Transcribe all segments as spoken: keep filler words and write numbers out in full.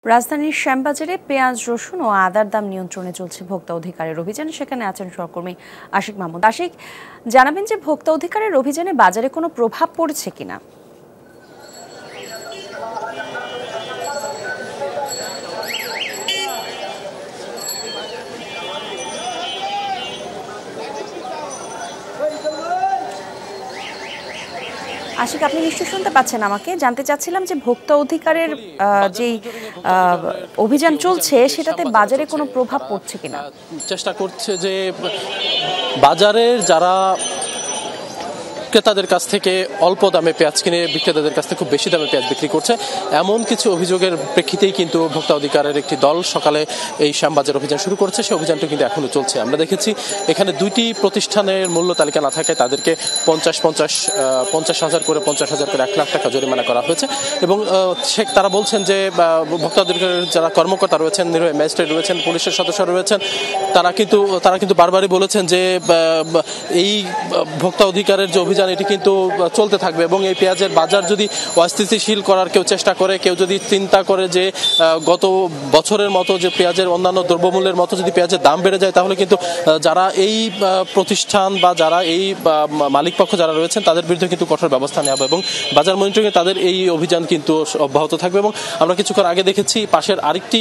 রাজধানীর শ্যামবাজারে পেঁয়াজ, রসুন ও আদার দাম নিয়ন্ত্রণে চলছে ভোক্তা অধিকারের অভিযান। সেখানে আছেন সহকর্মী আশিক মাহমুদ। আশিক, জানাবেন যে ভোক্তা অধিকারের অভিযানে বাজারে কোনো প্রভাব পড়েছে কিনা? আশিক, আপনি নিশ্চয়ই শুনতে পাচ্ছেন আমাকে। জানতে চাচ্ছিলাম যে ভোক্তা অধিকারের যে অভিযান চলছে সেটাতে বাজারে কোনো প্রভাব পড়ছে কিনা। চেষ্টা করছে যে বাজারের যারা ক্রেতাদের কাছ থেকে অল্প দামে পেঁয়াজ কিনে বিক্রেতাদের কাছ থেকে খুব বেশি দামে পেঁয়াজ বিক্রি করছে, এমন কিছু অভিযোগের প্রেক্ষিতেই কিন্তু ভোক্তা অধিকারের একটি দল সকালে এই শ্যামবাজার অভিযান শুরু করেছে। সেই অভিযানটা কিন্তু এখনো চলছে। আমরা দেখেছি এখানে দুইটি প্রতিষ্ঠানের মূল্য তালিকা না থাকায় তাদেরকে পঞ্চাশ পঞ্চাশ পঞ্চাশ হাজার করে পঞ্চাশ হাজার করে এক লাখ টাকা জরিমানা করা হয়েছে। এবং সে তারা বলছেন যে ভোক্তা অধিকারের যারা কর্মকর্তা রয়েছেন, নির্বাহী ম্যাজিস্ট্রেট রয়েছেন, পুলিশের সদস্য রয়েছেন, তারা কিন্তু তারা কিন্তু বারবারই বলেছেন যে এই ভোক্তা অধিকারের যে অভিযান এটি কিন্তু চলতে থাকবে এবং এই পেঁয়াজের বাজার যদি অস্থিতিশীল করার কেউ চেষ্টা করে, কেউ যদি চিন্তা করে যে গত বছরের মতো যে পেঁয়াজের অন্যান্য দ্রব্যমূল্যের মতো যদি পেঁয়াজের দাম বেড়ে যায়, তাহলে কিন্তু যারা এই প্রতিষ্ঠান বা যারা এই মালিকপক্ষ যারা রয়েছেন তাদের বিরুদ্ধে কিন্তু কঠোর ব্যবস্থা নেওয়া হবে এবং বাজার মনিটরিংয়ে তাদের এই অভিযান কিন্তু অব্যাহত থাকবে। এবং আমরা কিছুক্ষণ আগে দেখেছি পাশের আরেকটি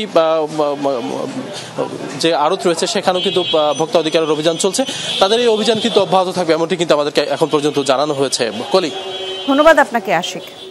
যে আড়ত রয়েছে সেখানেও কিন্তু ভোক্তা অধিকারের অভিযান চলছে। তাদের এই অভিযান কিন্তু অব্যাহত থাকবে এমনটি কিন্তু আমাদেরকে এখন পর্যন্ত জানানো হয়েছে। কলি, ধন্যবাদ আপনাকে আশিক।